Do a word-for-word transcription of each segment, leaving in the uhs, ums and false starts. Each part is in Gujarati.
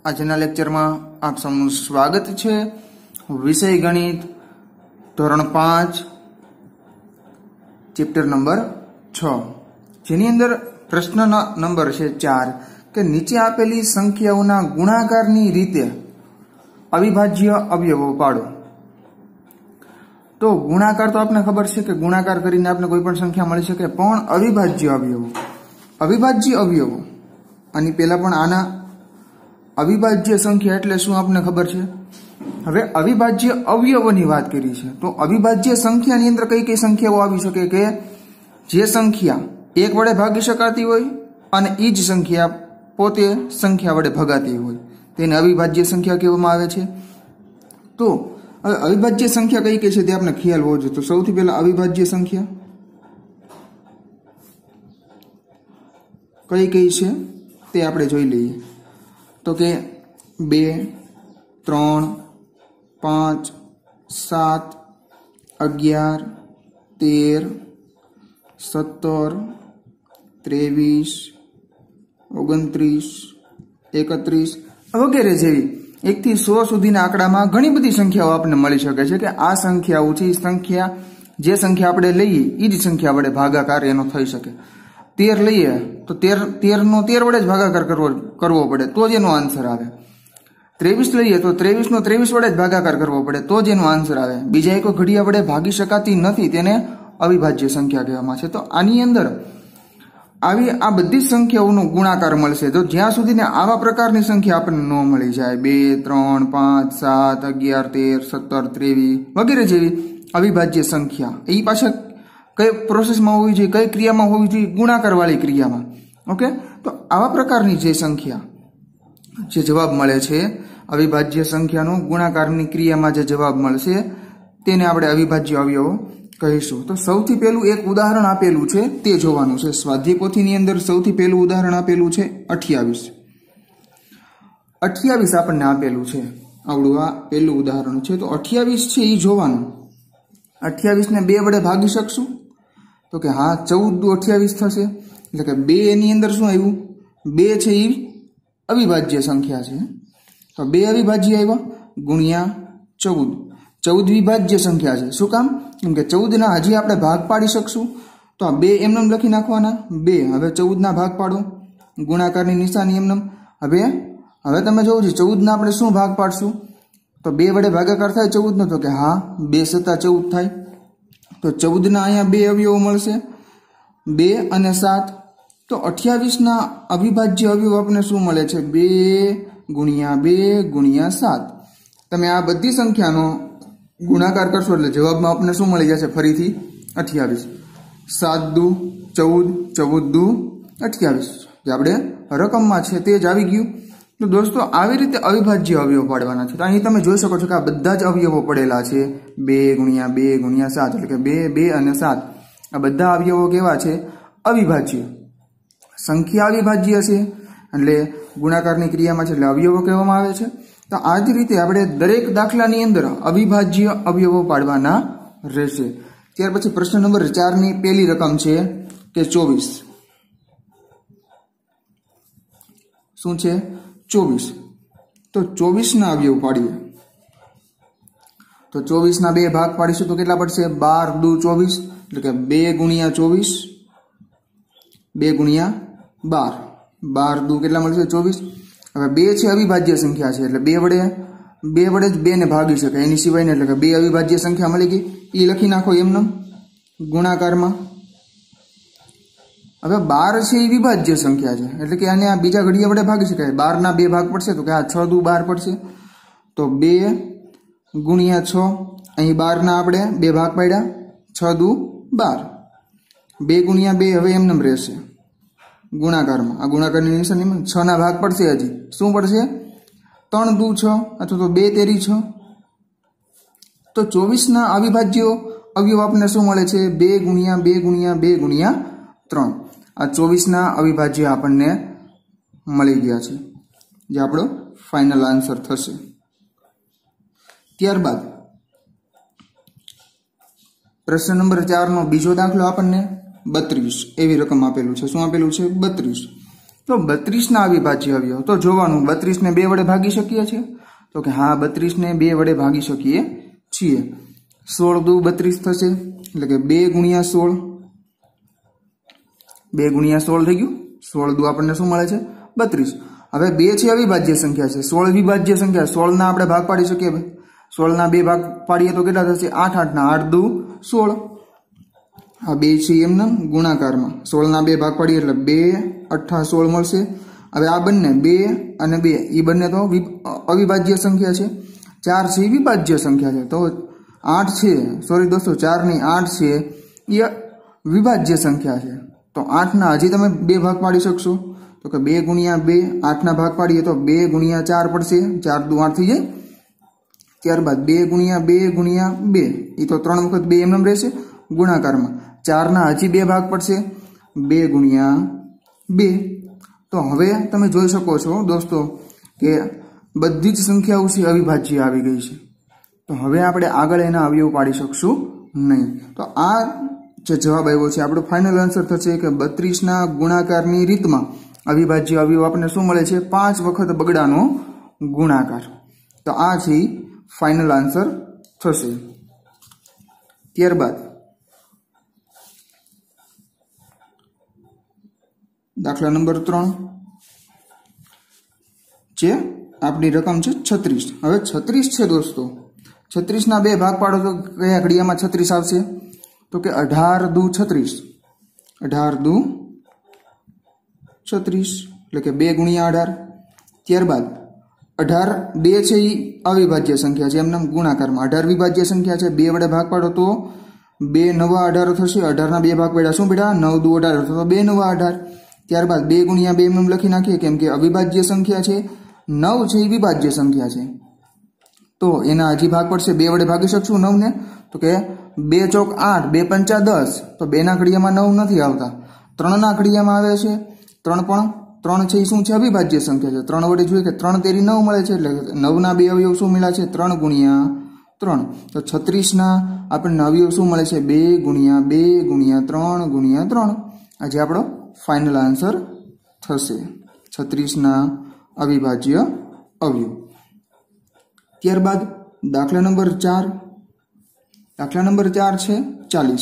આજના લેક્ચરમાં આપ સૌનું સ્વાગત છે। વિષય ગણિત ધોરણ પાંચ ચેપ્ટર નંબર છ, જેની અંદર પ્રશ્નના નંબર છે ચાર કે નીચે આપેલી સંખ્યાઓના ગુણાકારની રીતે અવિભાજ્ય અવયવો પાડો। તો ગુણાકાર તો આપને ખબર છે કે ગુણાકાર કરીને આપને કોઈ પણ સંખ્યા મળી શકે, પણ અવિભાજ્ય અવયવો અવિભાજ્ય અવયવો આની પહેલા પણ આના અવિભાજ્ય સંખ્યા એટલે શું આપને ખબર છે। હવે અવિભાજ્ય અવયવોની વાત કરી છે, તો અવિભાજ્ય સંખ્યાની અંદર કઈ કઈ સંખ્યાઓ આવી શકે કે જે સંખ્યા એક વડે ભાગી શકાતી હોય અને એ જ સંખ્યા પોતે સંખ્યા વડે ભગાતી હોય તેને અવિભાજ્ય સંખ્યા કહેવામાં આવે છે। તો હવે અવિભાજ્ય સંખ્યા કઈ કઈ છે તે આપણે ખ્યાલ હોવો જોઈએ। તો સૌથી પહેલા અવિભાજ્ય સંખ્યા કઈ કઈ છે તે આપણે જોઈ લઈએ। તો કે બે, ત્રણ, પાંચ, સાત, અગિયાર, તેર, સત્તર, ત્રેવીસ, ઓગણત્રીસ, એકત્રીસ વગેરે જેવી એક થી સો સુધીના આંકડામાં ઘણી બધી સંખ્યાઓ આપણને મળી શકે છે કે આ સંખ્યાઓ છે સંખ્યા જે સંખ્યા આપણે લઈએ એ જ સંખ્યા વડે ભાગાકાર એનો થઈ શકે। તેર લઈએ તો તેર તેર નો તેર વડે જ ભાગાકાર કરવો કરવો પડે તો જ એનો આન્સર આવે। ત્રેવીસ લઈએ તો ત્રેવીસ નો ત્રેવીસ વડે જ ભાગાકાર કરવો પડે તો જ એનો આન્સર આવે। બીજા એક ઘડિયા વડે ભાગી શકાતી નથી, તેને અવિભાજ્ય સંખ્યા કહેવામાં છે। તો આની અંદર આવી આ બધી સંખ્યાઓનો ગુણાકાર મળશે તો જ્યાં સુધી આવા પ્રકારની સંખ્યા આપણને ન મળી જાય, બે, ત્રણ, પાંચ, સાત, અગિયાર, તેર, સત્તર, ત્રેવીસ વગેરે જેવી અવિભાજ્ય સંખ્યા એ પાછળ કઈ પ્રોસેસમાં હોવી જોઈએ, કઈ ક્રિયામાં હોવી જોઈએ, ગુણાકાર વાળી ક્રિયામાં। ઓકે, તો આવા પ્રકારની જે સંખ્યા જે જવાબ મળે છે અવિભાજ્ય સંખ્યાનો ગુણાકારની ક્રિયામાં જે જવાબ મળશે તેને આપણે અવિભાજ્ય અવયવો કહીશું। તો સૌથી પહેલું એક ઉદાહરણ આપેલું છે તે જોવાનું છે। સ્વાધ્યાય પોથીની અંદર સૌથી પહેલું ઉદાહરણ આપેલું છે અઠ્યાવીસ। અઠ્યાવીસ આપણને આપેલું છે, આવડું આ પહેલું ઉદાહરણ છે। તો અઠ્યાવીસ છે એ જોવાનું। અઠ્યાવીસ ને બે વડે ભાગી શકશું? તો કે હા, ચૌદ દુ અઠ્યાવીસ થશે, એટલે કે બે એની અંદર શું આવ્યું, બે છે એ અવિભાજ્ય સંખ્યા છે, તો બે અવિભાજ્ય આવ્યા ગુણ્યા ચૌદ, ચૌદ વિભાજ્ય સંખ્યા છે। શું કામ? કેમ કે ચૌદ ના હજી આપણે ભાગ પાડી શકશું, તો આ બે એમને લખી નાખવાના, બે હવે ચૌદ ના ભાગ પાડો, ગુણાકારની નિશાની એમને। હવે હવે તમે જોવું છે ચૌદ ના આપણે શું ભાગ પાડશું, તો બે વડે ભાગાકાર થાય ચૌદ નો, તો કે હા બે સત્તા ચૌદ થાય, તો ચૌદ ના અહીંયા બે અવયવો મળશે, બે અને સાત। તો અઠ્યાવીસ ના અવિભાજ્ય અવયવ આપણને શું મળે છે, બે ગુણ્યા બે ગુણ્યા સાત। તમે આ બધી સંખ્યાનો ગુણાકાર કરશો એટલે જવાબમાં આપણને શું મળી જશે, ફરીથી અઠ્યાવીસ। સાત દુ ચૌદ, ચૌદ દુ અઠ્યાવીસ, જે આપણે રકમમાં છે તે જ આવી ગયું। તો દોસ્તો આવી રીતે અવિભાજ્ય અવયવો પાડવાના છે। તો અહીં તમે જોઈ શકો છો કે આ બધા જ અવયવો પડેલા છે, બે ગુણ્યા બે ગુણ્યા સાત, એટલે કે બે બે અને સાત આ બધા અવયવો કેવા છે, અવિભાજ્ય। સંખ્યા અવિભાજ્ય છે એટલે ગુણાકારની ક્રિયામાં છે એટલે અવયવો કહેવામાં આવે છે। તો આ જ રીતે આપણે દરેક દાખલાની અંદર અવિભાજ્ય અવયવો પાડવાના રહેશે। ત્યાર પછી પ્રશ્ન નંબર ચાર ની પહેલી રકમ છે કે ચોવીસ। શું છે, ચોવીસ। તો ચોવીસ ના અવયવ પાડીએ તો ચોવીસ ના બે ભાગ પાડીશું તો કેટલા પડશે, બાર દુ ચોવીસ, એટલે કે બે ગુણ્યા ચોવીસ, બે ગુણ્યા બાર, બાર દુ કેટલા મળશે, ચોવીસ। હવે બે છે અવિભાજ્ય સંખ્યા છે એટલે બે વડે બે વડે જ બે ને ભાગી શકાય, એની સિવાય ને, એટલે કે બે અવિભાજ્ય સંખ્યા મળી ગઈ, એ લખી નાખો એમને ગુણાકારમાં। હવે બાર છે એ વિભાજ્ય સંખ્યા છે એટલે કે આને આ બીજા ઘડિયા વડે ભાગી શકાય, બાર ના બે ભાગ પડશે તો કે આ છ દુ બાર પડશે, તો બે ગુણ્યા છ, અહીં બાર ના આપણે બે ભાગ પાડ્યા, છ દુ બાર, બે ગુણ્યા બે હવે એમને રહેશે ગુણાકારમાં, આ ગુણાકારની નિશાની છ ના ભાગ પડશે, હજી શું પડશે, ત્રણ દુ છ, અથવા તો બે તેરી છ। તો ચોવીસ ના અવિભાજ્ય અવયવ આપણને શું મળે છે, બે ગુણ્યા બે ગુણ્યા બે ગુણ્યા ત્રણ, આ ચોવીસ ના અવિભાજ્ય આપણને મળી ગયા છે, જે આપણો ફાઇનલ આન્સર થશે। ત્યારબાદ પ્રશ્ન નંબર ચાર નો બીજો દાખલો આપણને બત્રીસ એવી રકમ આપેલું છે। શું આપેલું છે, બત્રીસ। તો બત્રીસના અવિભાજ્ય અવયવ તો જોવાનું બત્રીસને બે વડે ભાગી શકીએ છીએ તો કે હા બત્રીસને બે વડે ભાગી શકીએ છીએ. સોળ દુ બત્રીસ થશે એટલે કે બે ગુણ્યા સોળ બે ગુણ્યા સોળ થઈ ગયું. સોળ દુ આપણને શું મળે છે બત્રીસ. હવે બે છે અવિભાજ્ય સંખ્યા છે, સોળ વિભાજ્ય સંખ્યા, સોળના આપણે ભાગ પાડી શકીએ. સોળના બે ભાગ પાડીએ તો કેટલા થશે આઠ, આઠના આઠ દુ સોળ. આ બે છે એમને ગુણાકારમાં સોળના બે ભાગ પાડીએ એટલે બે અઠ્ઠા સોળ મળશે. હવે આ બંને બે અને બે એ બંને તો અવિભાજ્ય સંખ્યા છે. ચાર છે એ વિભાજ્ય સંખ્યા છે તો આઠ છે સોરી દોસ્તો ચારની આઠ છે એ વિભાજ્ય સંખ્યા છે. તો આઠના હજી તમે બે ભાગ પાડી શકશો તો કે બે ગુણ્યા બે આઠના ભાગ પાડીએ તો બે ગુણ્યા ચાર પડશે, ચાર દુ આઠ થઈ જાય. ત્યારબાદ બે ગુણ્યા બે ગુણ્યા બે એ તો ત્રણ વખત બે એમ રહેશે ગુણાકારમાં. ચારના હજી બે ભાગ પડશે બે ગુણ્યા બે. તો હવે તમે જોઈ શકો છો દોસ્તો કે બધી જ સંખ્યાઓ છે અવિભાજ્ય આવી ગઈ છે. તો હવે આપણે આગળ એના અવયવ પાડી શકશું નહીં. તો આ જે જવાબ આવ્યો છે આપણો ફાઇનલ આન્સર થશે કે બત્રીસના ગુણાકારની રીતમાં અવિભાજ્ય અવયવ આપણને શું મળે છે પાંચ વખત બગડાનો ગુણાકાર. તો આ છે ફાઇનલ આન્સર થશે. ત્યારબાદ દાખલા નંબર ત્રણ જે આપણી રકમ છે છત્રીસ. હવે છત્રીસ છે દોસ્તો, છત્રીસના બે ભાગ પાડો તો કયા ઘડિયામાં છત્રીસ આવશે તો કે અઢાર દુ છત્રીસ, અઢાર દુ છત્રીસ એટલે કે બે ગુણ્યા અઢાર. ત્યારબાદ અઢાર બે છે એ અવિભાજ્ય સંખ્યા છે એમના ગુણાકારમાં, અઢાર વિભાજ્ય સંખ્યા છે. બે વડે ભાગ પાડો તો બે નવા અઢાર થશે, અઢારના બે ભાગ પડ્યા શું બેટા નવ દુ અઢાર તો બે નવા અઢાર. ત્યારબાદ બે ગુણ્યા બે એમ લખી નાખીએ કેમ કે અવિભાજ્ય સંખ્યા છે, નવ છે એ વિભાજ્ય સંખ્યા છે તો એના હજી ભાગ પડશે. બે વડે ભાગી શકશું નવને તો કે બે ચોક આઠ, બે પંચા દસ તો બેના ઘડિયામાં નવ નથી આવતા, ત્રણના ઘડિયામાં આવે છે. ત્રણ પણ ત્રણ છે એ શું છે અવિભાજ્ય સંખ્યા છે. ત્રણ વડે જોઈએ કે ત્રણ તેરી નવ મળે છે એટલે નવના બે અવયવ શું મળ્યા છે ત્રણ ગુણ્યા ત્રણ. તો છત્રીસના આપણને અવયવ શું મળે છે બે ગુણ્યા બે ગુણ્યા ત્રણ ગુણ્યા ત્રણ. આજે આપણો ફાઇનલ આન્સર થશે છત્રીસના અવિભાજ્ય અવયવ. ત્યારબાદ દાખલા નંબર ચાર. દાખલા નંબર ચાર છે ચાલીસ.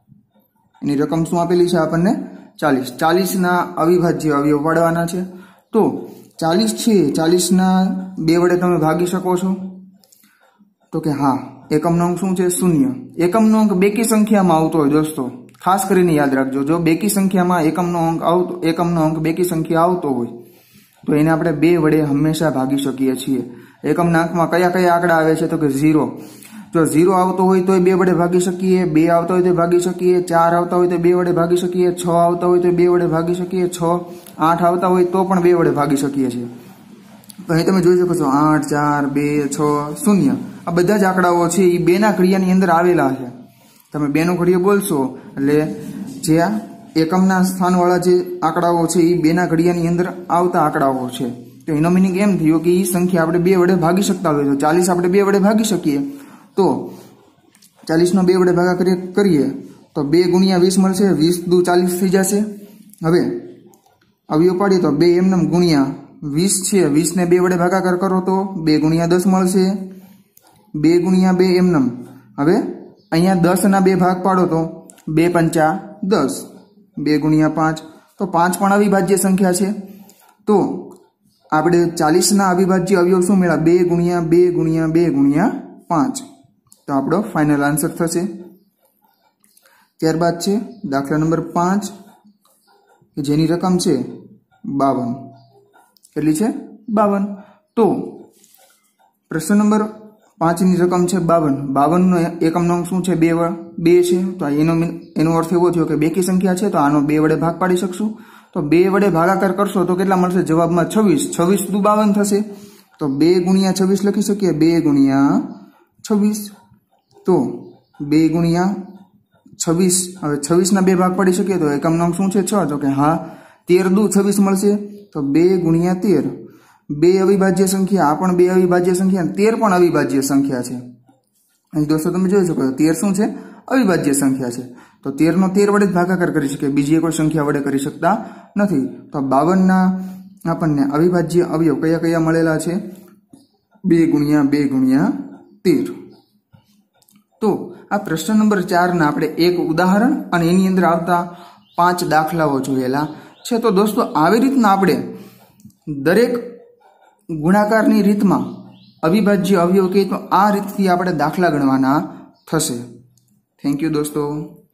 એની રકમ શું આપેલી છે આપણને ચાલીસ. ચાલીસના અવિભાજ્ય અવયવ પાડવાના છે. તો ચાલીસ છે ચાલીસના બે વડે તમે ભાગી શકો છો તો કે હા. એકમનો અંક શું છે શૂન્ય. એકમનો અંક બેકી સંખ્યામાં આવતો હોય દોસ્તો, ખાસ કરીને યાદ રાખજો. જો બેકી સંખ્યામાં એકમનો અંક આવતો એકમનો અંક બેકી સંખ્યા આવતો હોય તો એને આપણે બે વડે હંમેશા ભાગી શકીએ છીએ. એકમના અંકમાં કયા કયા આંકડા આવે છે તો કે ઝીરો. જો ઝીરો આવતો હોય તો બે વડે ભાગી શકીએ, બે આવતા હોય તો ભાગી શકીએ, ચાર આવતા હોય તો બે વડે ભાગી શકીએ, છ આવતા હોય તો બે વડે ભાગી શકીએ, છ આઠ આવતા હોય તો પણ બે વડે ભાગી શકીએ છીએ. તો અહીં તમે જોઈ શકો છો આઠ, ચાર, બે, છ, શૂન્ય આ બધા જ આંકડાઓ છે એ બેના ઘડિયાની અંદર આવેલા છે. તમે બેનો ઘડિયો બોલશો એટલે જે આ એકમના સ્થાનવાળા જે આંકડાઓ છે એ બેના ઘડિયાની અંદર આવતા આંકડાઓ છે. તો એનો મિનિંગ એમ થયો કે એ સંખ્યા આપણે બે વડે ભાગી શકતા હોય. તો ચાલીસ આપણે બે વડે ભાગી શકીએ તો ચાલીસનો બે વડે ભાગાકાર કરીએ તો બે ગુણ્યા વીસ મળશે, વીસ દુ ચાલીસ થઈ જશે. હવે અવયવ પાડીએ તો બે એમને ગુણ્યા વીસ છે, વીસને બે વડે ભાગાકાર કરો તો બે ગુણ્યા દસ મળશે, બે ગુણ્યા બે એમનમ. હવે અહીંયા દસના બે ભાગ પાડો તો બે પંચા દસ, બે ગુણ્યા પાંચ તો પાંચ પણ અવિભાજ્ય સંખ્યા છે. તો આપણે ચાલીસના અવિભાજ્ય અવયવ શું મળ્યા બે ગુણ્યા બે ગુણ્યા બે ગુણ્યા પાંચ. તો આપણો ફાઇનલ આન્સર થશે. ત્યારબાદ છે દાખલા નંબર પાંચ કે જેની રકમ છે બાવન. કેટલી છે બાવન. તો પ્રશ્ન નંબર પાંચની રકમ છે બાવન. બાવનનો એકમનો અંક શું છે બે બે છે. તો એનો એનો અર્થ એવો થયો કે બેકી સંખ્યા છે તો આનો બે વડે ભાગ પાડી શકશું. તો બે વડે ભાગાકાર કરશો તો કેટલા મળશે જવાબમાં છવ્વીસ. છવ્વીસ દુ બાવન થશે તો બે ગુણ્યા છવ્વીસ લખી શકીએ, બે ગુણ્યા છવ્વીસ. તો બે ગુણ્યા છવ્વીસ. હવે છવ્વીસના બે ભાગ પાડી શકીએ તો એકમનો અંક શું છે છ. તો કે હા તેર દુ છવ્વીસ મળશે તો બે ગુણ્યા તેર. બે અવિભાજ્ય સંખ્યા, આ પણ બે અવિભાજ્ય સંખ્યા, તેર પણ અવિભાજ્ય સંખ્યા છે. અહીં દોસ્તો તમે જોઈ શકો છો તેર શું છે અવિભાજ્ય સંખ્યા છે, તો તેર નો તેર વડે જ ભાગાકાર કરી શકીએ, બીજી કોઈ સંખ્યા વડે કરી શકતા નથી. તો બાવન ના આપણને અવિભાજ્ય અવયવ કયા કયા મળેલા છે? બે ગુણ્યા બે ગુણ્યા તેર. તો આ પ્રશ્ન નંબર ચાર ના આપણે એક ઉદાહરણ અને એની અંદર આવતા પાંચ દાખલાઓ જોયેલા છે. તો દોસ્તો આવી રીતના આપણે દરેક ગુણાકારની રીતમાં અવિભાજ્ય અવયવ કે તો આ રીતથી આપણે દાખલા ગણવાના થશે. થેન્ક યુ દોસ્તો.